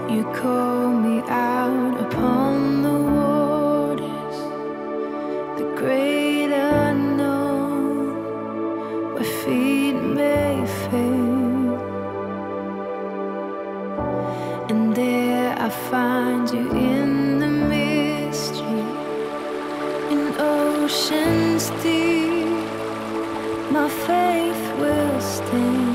You call me out upon the waters, the great unknown, where feet may fail. And there I find you in the mystery, in oceans deep. My faith will stand.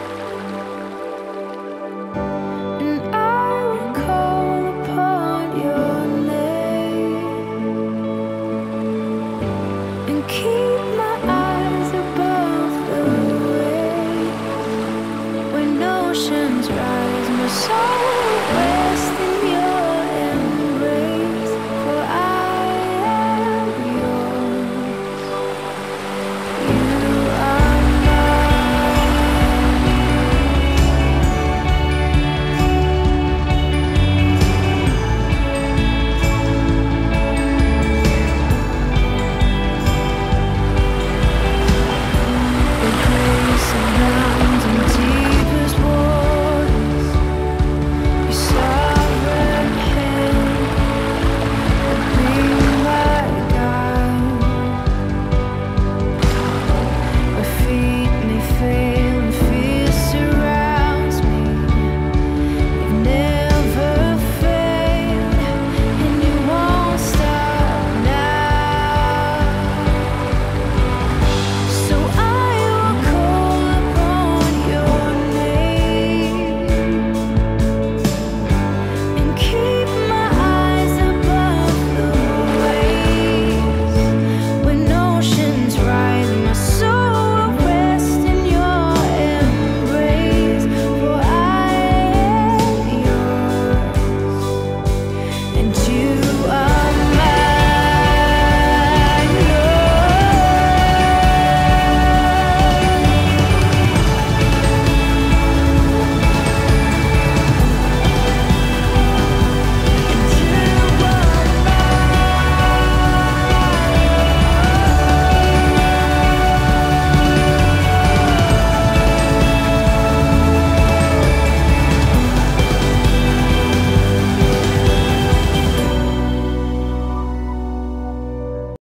Keep my eyes above the waves. When oceans rise, my soul